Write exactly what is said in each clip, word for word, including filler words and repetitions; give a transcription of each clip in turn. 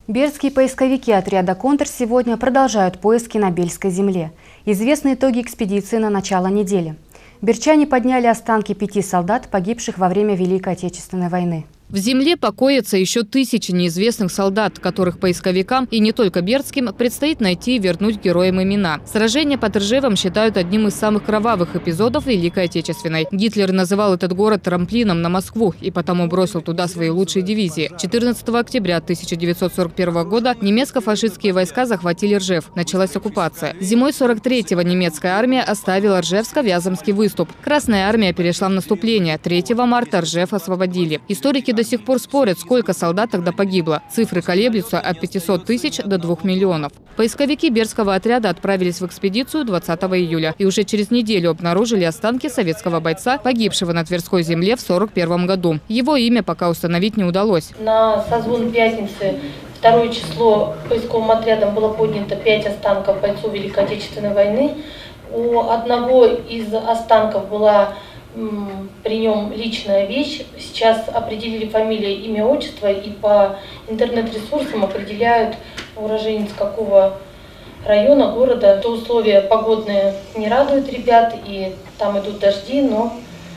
Бердские поисковики отряда «Контр» сегодня продолжают поиски на Бельской земле. Известны итоги экспедиции на начало недели. Бердчане подняли останки пяти солдат, погибших во время Великой Отечественной войны. В земле покоятся еще тысячи неизвестных солдат, которых поисковикам и не только бердским предстоит найти и вернуть героям имена. Сражение под Ржевом считают одним из самых кровавых эпизодов Великой Отечественной. Гитлер называл этот город трамплином на Москву и потому бросил туда свои лучшие дивизии. четырнадцатого октября тысяча девятьсот сорок первого года немецко-фашистские войска захватили Ржев. Началась оккупация. Зимой сорок третьего немецкая армия оставила Ржевско-Вяземский выступ. Красная армия перешла в наступление. третьего марта Ржев освободили. Историки до сих пор спорят, сколько солдат тогда погибло. Цифры колеблются от пятисот тысяч до двух миллионов. Поисковики Бердского отряда отправились в экспедицию двадцатого июля и уже через неделю обнаружили останки советского бойца, погибшего на Тверской земле в сорок первом году. Его имя пока установить не удалось. На созвон пятницы, второе число, поисковым отрядом было поднято пять останков бойцов Великой Отечественной войны. У одного из останков была при нем личная вещь. Сейчас определили фамилию, имя, отчество и по интернет-ресурсам определяют, уроженец какого района, города. То условия погодные не радуют ребят, и там идут дожди, но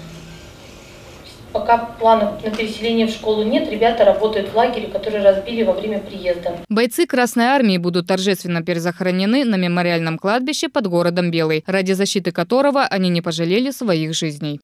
пока планов на переселение в школу нет, ребята работают в лагере, который разбили во время приезда. Бойцы Красной армии будут торжественно перезахоронены на мемориальном кладбище под городом Белый, ради защиты которого они не пожалели своих жизней.